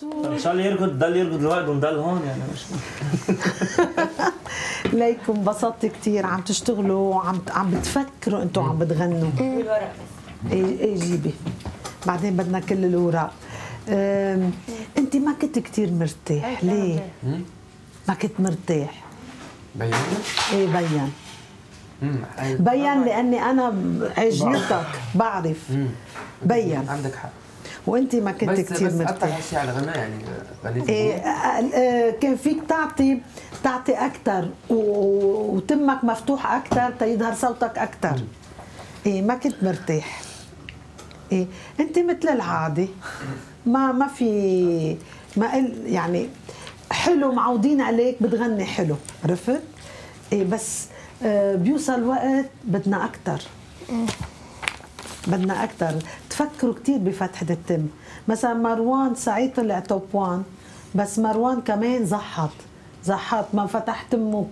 ان شاء الله يركض، ضل يركض الوقت ونضل هون يعني مش ليكم انبسطت كثير عم تشتغلوا عم بتفكروا انتم عم بتغنوا. بالورق بس. ايه جيبي بعدين بدنا كل الوراق. انت ما كنت كثير مرتاح ليه؟ ما كنت مرتاح؟ بين؟ ايه بين. بين لاني انا عجلتك بعرف. بين عندك حق. وانت ما كنت كثير مرتاح. بس هالشيء على الغناء يعني غنيت كان فيك تعطي اكثر وتمك مفتوح اكثر تيظهر صوتك اكثر. ايه ما كنت مرتاح. ايه انت مثل العاده ما في ما يعني حلو معودين عليك بتغني حلو عرفت؟ ايه بس بيوصل وقت بدنا اكثر. بدنا اكثر تفكروا كثير بفتحه التم. مثلا مروان سعيد طلع توب 1 بس مروان كمان زحط ما فتح تمه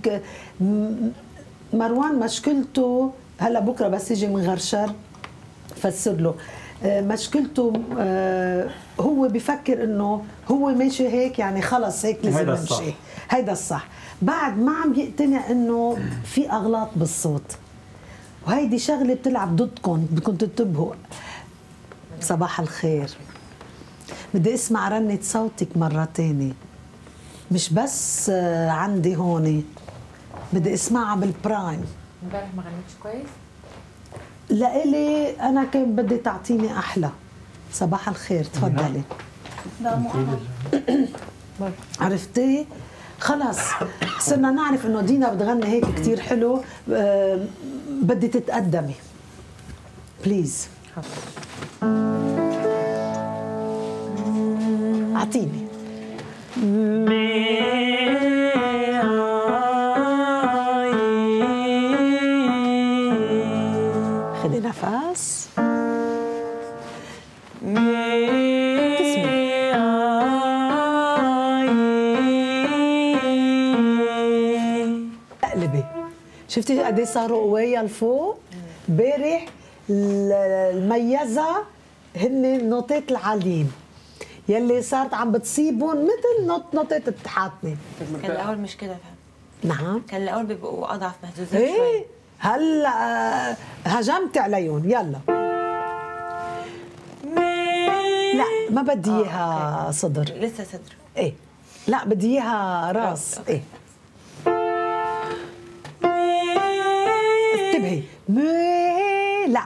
مروان مشكلته هلا بكره بس يجي من غرشر فسر له مشكلته. هو بفكر انه هو ماشي هيك يعني خلص هيك لازم نمشي. هيدا الصح. بعد ما عم يقتنع انه في اغلاط بالصوت وهيدي شغله بتلعب ضدكم بدكم تنتبهوا. صباح الخير بدي اسمع رنة صوتك مرة تانية مش بس عندي هون بدي اسمعها بالبرايم. امبارح ما غنيتش كويس؟ لإلي أنا كان بدي تعطيني أحلى. صباح الخير تفضلي. لا مؤمن. عرفتي؟ خلص صرنا نعرف إنه دينا بتغني هيك كتير حلو. بدي تتقدمي بليز. أعطيني. خذي نفس. اقلبي. شفتي قد ايه صاروا قوية لفوق؟ امبارح الميزة هن نوتات العليم يلي صارت عم بتصيبهم مثل نوتات التحاطمة. كان الاول مش كده فهم. نعم كان الاول بيبقوا اضعف مهزوزين ايه شوي. هلا هجمت عليهم يلا. لا ما بدي اياها صدر. لسه صدر. ايه لا بدي اياها راس. ايه انتبهي لا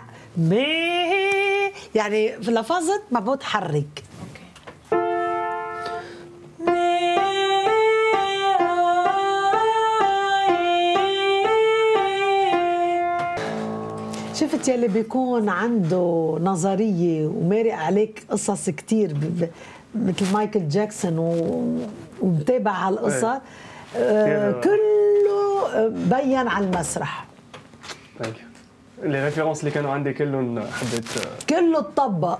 يعني لفظت ما بتحرك. شفت يلي بيكون عنده نظرية ومارق عليك قصص كتير مثل مايكل جاكسون ومتابع هالقصة. كله بين على المسرح. لي ريفيرونس اللي كانوا عندي كلهم حبيت كله اتطبق.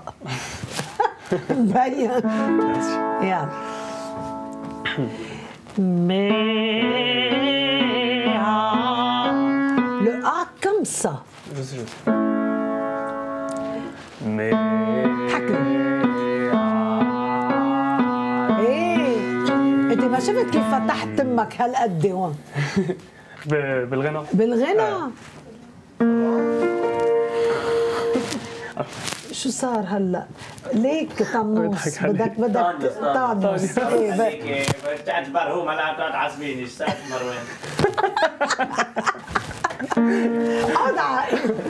بين يلا. Le A comme ça. حكم. ايه انت ما شفت كيف فتحت تمك هالقد هون؟ بالغنى. بالغنى. شو صار هلا؟ ليك طنوس بدك طنوس. ايه بتعتبر هو ملاك تعصبيني ايش صار مروان؟ اقعد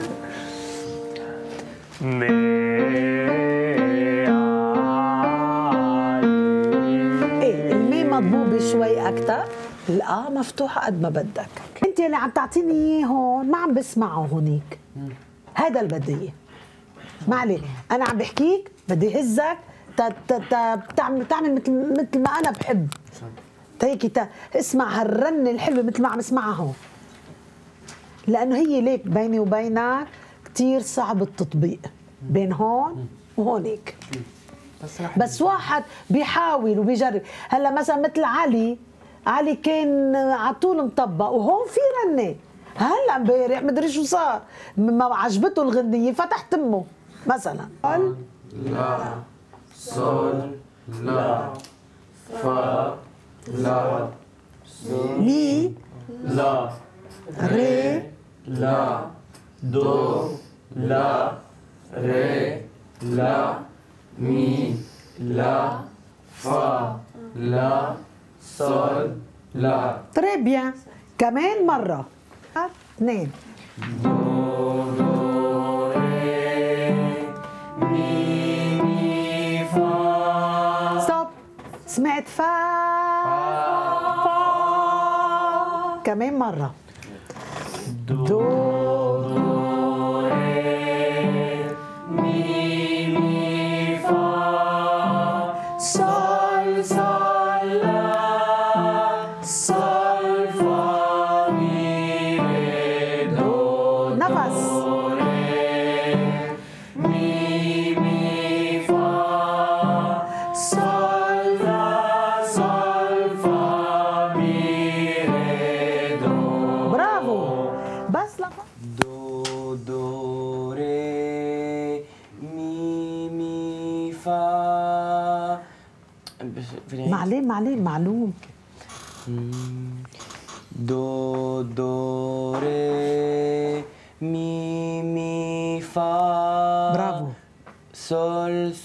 ايه المي مضبوبه شوي اكثر. الآ مفتوحه قد ما بدك. انت اللي عم تعطيني اياه هون ما عم بسمعه هونيك. هذا اللي بدي اياه. ما عليه انا عم بحكيك بدي هزك تعمل مثل ما انا بحب. هيك اسمع هالرنه الحلوه مثل ما عم اسمعها هون. لانه هي ليك بيني وبينك كثير صعب التطبيق بين هون وهونيك. بس واحد بيحاول وبيجرب. هلا مثلا مثل علي كان على طول مطبق وهون في رنه. هلا امبارح مدري شو صار ما عجبته الغنيه فتح تمه مثلا. لا صول لا فا لا مي لا ري لا دو لا ري لا مي لا فا لا صول لا. تري بيان. كمان مرة. 2 ستوب. سمعت فا. كمان مرة. دو صول صول لا صول فا مي ري دو. نفس. مي مي فا صول لا صول فا مي ري دو. برافو. بس لحظة. دو دو ري مي مي فا. معلوم. دو دو ري مي مي فا. برافو. سول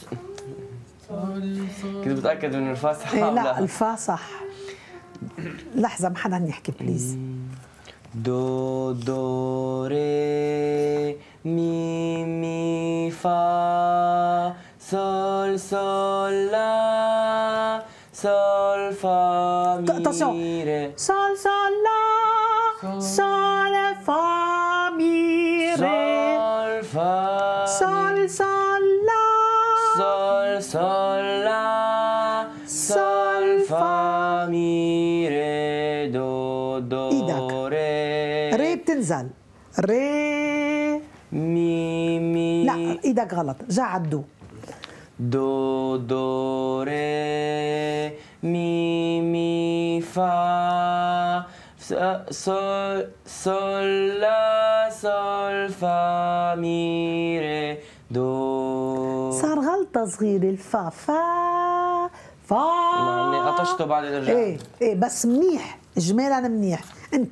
كنت متأكد من الفا صح؟ إيه لا الفا صح. لحظة ما حدا يحكي بليز. دو دو ري مي مي فا سول سول لا سول فا مي ري. صول صول لا صول فا مي ري. سول فا صول صول لا سول سول لا سول فا مي ري دو دو إيدك. ري ري بتنزل. ري مي مي لا ايدك غلط. رجع على الدو. دو دو ري مي مي فا سول سول لا سول فا مي ري دو. صار غلطة صغيرة. الفا فا يعني قطشته بعد رجع. ايه بس منيح اجمالا منيح. انت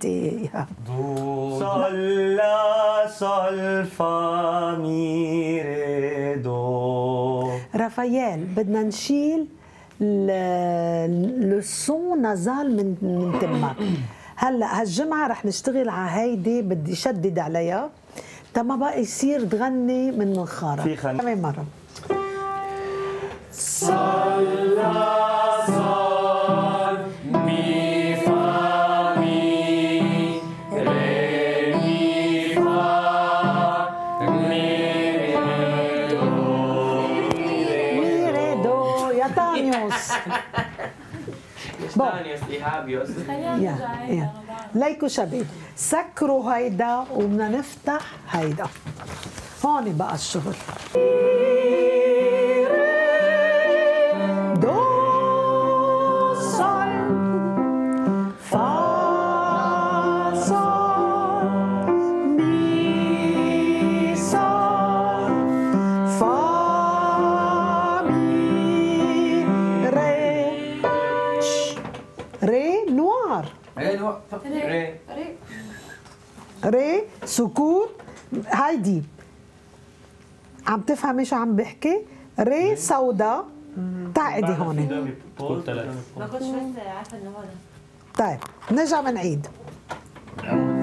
صول لا صول فا مي ري دو. رافائيل بدنا نشيل الصون نازال من تمك. هلا هالجمعة رح نشتغل على هيدي. بدي شدد عليها تا ما بقى يصير تغني من منخارك. في خن. كمان مرة. صول لا صول مي فا مي ري مي فا مي دو. مي ري دو يا تانيوس. ثانيوس إيهابيوس. يا ليكو شباب سكروا هيدا وبدنا نفتح هيدا. هون بقى الشغل. دو صول فا صول مي صول فا مي ري. ري نوار. ري سكوت. هيدي عم تفهمي شو عم بحكي؟ ري سودا. تعقدي هون. ما كنتش بس عارفه ان هو ده. طيب نرجع بنعيد.